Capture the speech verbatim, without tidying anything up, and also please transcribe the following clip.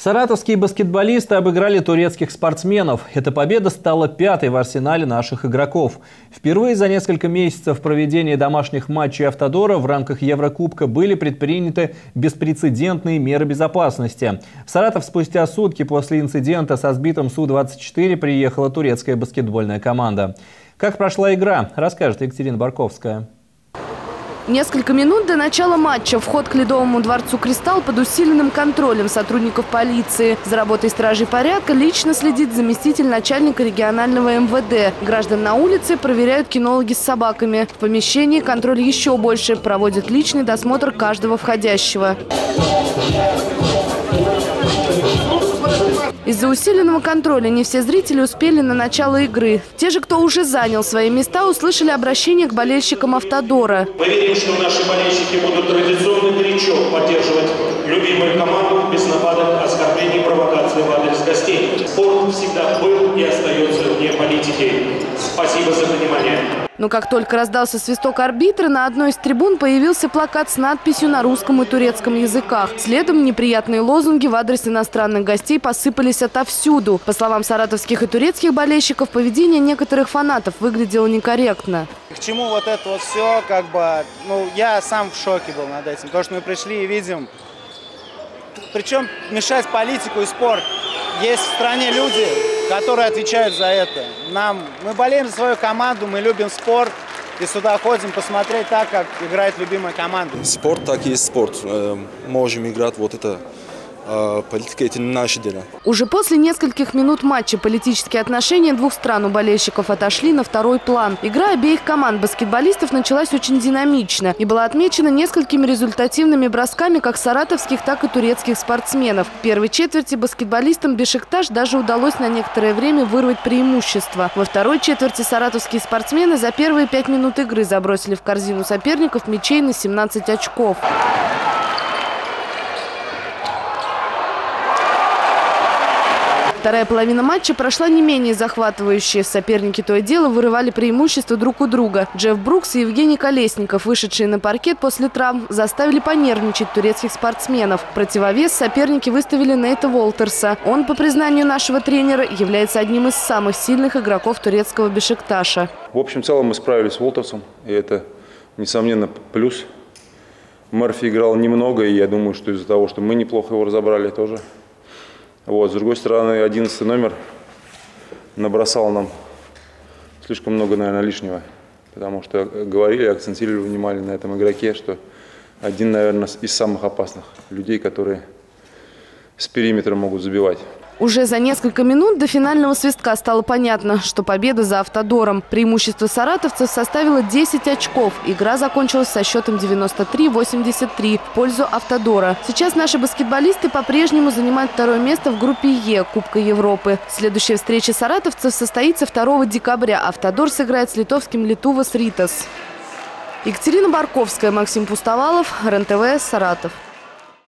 Саратовские баскетболисты обыграли турецких спортсменов. Эта победа стала пятой в арсенале наших игроков. Впервые за несколько месяцев проведения домашних матчей «Автодора» в рамках Еврокубка были предприняты беспрецедентные меры безопасности. В Саратов спустя сутки после инцидента со сбитым Су двадцать четыре приехала турецкая баскетбольная команда. Как прошла игра, расскажет Екатерина Барковская. Несколько минут до начала матча вход к Ледовому дворцу «Кристалл» под усиленным контролем сотрудников полиции. За работой стражей порядка лично следит заместитель начальника регионального эм вэ дэ. Граждан на улице проверяют кинологи с собаками. В помещении контроль еще больше. Проводят личный досмотр каждого входящего. Из-за усиленного контроля не все зрители успели на начало игры. Те же, кто уже занял свои места, услышали обращение к болельщикам «Автодора». Мы верим, что наши болельщики будут традиционно горячо поддерживать любимую команду без нападок, оскорблений, провокаций в адрес гостей. Спорт всегда был и остается вне политики. Спасибо за внимание. Но как только раздался свисток арбитра, на одной из трибун появился плакат с надписью на русском и турецком языках. Следом неприятные лозунги в адрес иностранных гостей посыпались отовсюду. По словам саратовских и турецких болельщиков, поведение некоторых фанатов выглядело некорректно. К чему вот это вот все, как бы, ну, я сам в шоке был над этим. Потому что мы пришли и видим, причем мешать политику и спорт. Есть в стране люди, которые отвечают за это. Нам, мы болеем за свою команду, мы любим спорт. И сюда ходим посмотреть так, как играет любимая команда. Спорт так и есть спорт. Можем играть вот это. Политика – это не наше дело. Уже после нескольких минут матча политические отношения двух стран у болельщиков отошли на второй план. Игра обеих команд баскетболистов началась очень динамично и была отмечена несколькими результативными бросками как саратовских, так и турецких спортсменов. В первой четверти баскетболистам «Бешикташ» даже удалось на некоторое время вырвать преимущество. Во второй четверти саратовские спортсмены за первые пять минут игры забросили в корзину соперников мячей на семнадцать очков. Вторая половина матча прошла не менее захватывающе. Соперники то и дело вырывали преимущество друг у друга. Джефф Брукс и Евгений Колесников, вышедшие на паркет после травм, заставили понервничать турецких спортсменов. В противовес соперники выставили Нейта Волтерса. Он, по признанию нашего тренера, является одним из самых сильных игроков турецкого «Бешикташа». В общем, в целом мы справились с Волтерсом, и это, несомненно, плюс. Мерфи играл немного, и я думаю, что из-за того, что мы неплохо его разобрали тоже. Вот, с другой стороны, одиннадцатый номер набросал нам слишком много, наверное, лишнего. Потому что говорили, акцентировали внимание на этом игроке, что один, наверное, из самых опасных людей, которые с периметра могут забивать. Уже за несколько минут до финального свистка стало понятно, что победа за «Автодором». Преимущество саратовцев составило десять очков. Игра закончилась со счетом девяносто три восемьдесят три в пользу «Автодора». Сейчас наши баскетболисты по-прежнему занимают второе место в группе Е Кубка Европы. Следующая встреча саратовцев состоится второго декабря. «Автодор» сыграет с литовским «Литувас Ритас». Екатерина Барковская, Максим Пустовалов, РЕН-ТВ, Саратов.